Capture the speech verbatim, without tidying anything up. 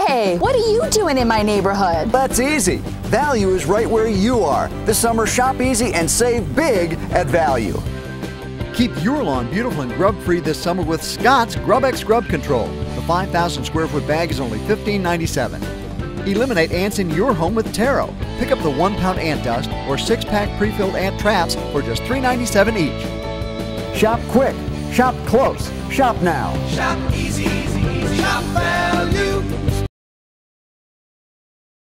Hey, what are you doing in my neighborhood? That's easy. Value is right where you are. This summer, shop easy and save big at Value. Keep your lawn beautiful and grub-free this summer with Scott's GrubX Grub Control. The five thousand square foot bag is only fifteen ninety-seven. Eliminate ants in your home with Taro. Pick up the one pound ant dust or six pack pre-filled ant traps for just three ninety-seven each. Shop quick. Shop close. Shop now. Shop easy, easy, easy. Shop Value.